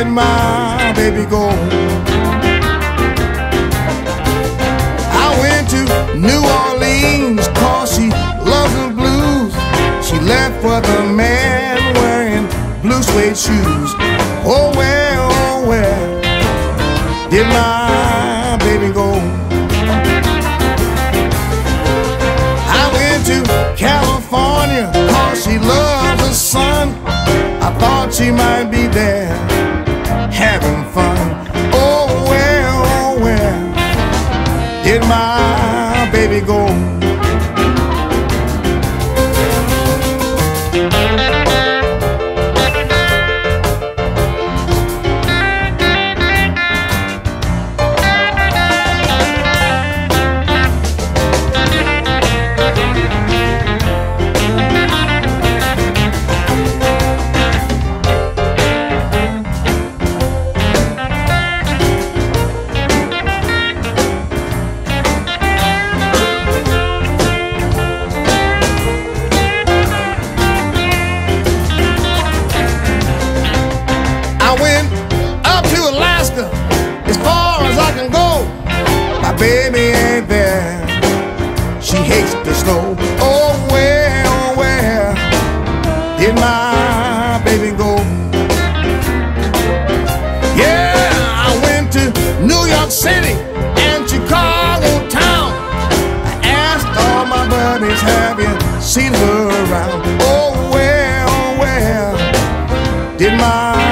did my baby go? I went to New Orleans 'cause she loves the blues. She left for the man wearing blue suede shoes. Oh where did my baby go? I went to California 'cause she loves the sun. I thought she might be there having fun. Oh where did my baby go? I went up to Alaska, as far as I can go. My baby ain't there, she hates the snow. Oh where did my baby go? Yeah, I went to New York City and Chicago town. I asked all my buddies, have you seen her around? Oh where did my